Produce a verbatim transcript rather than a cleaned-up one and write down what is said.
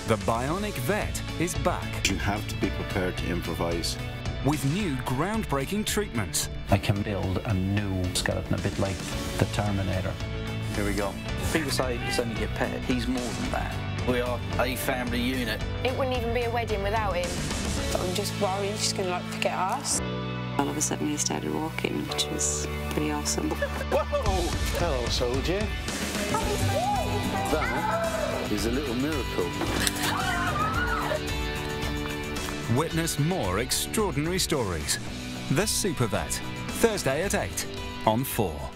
The Bionic Vet is back. You have to be prepared to improvise. With new groundbreaking treatments. I can build a new skeleton, a bit like the Terminator. Here we go. People say it's only your pet. He's more than that. We are a family unit. It wouldn't even be a wedding without him. I'm just worried he's going to like forget us. All of a sudden he started walking, which was pretty awesome. Whoa! Hello, soldier. That is a little miracle. Witness more extraordinary stories. The Supervet, Thursday at eight on four.